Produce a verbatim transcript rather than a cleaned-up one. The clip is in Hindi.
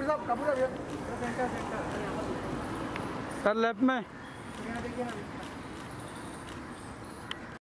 कपूर साहब कपूर साहब सर लेफ्ट में यहाँ देखिए ना।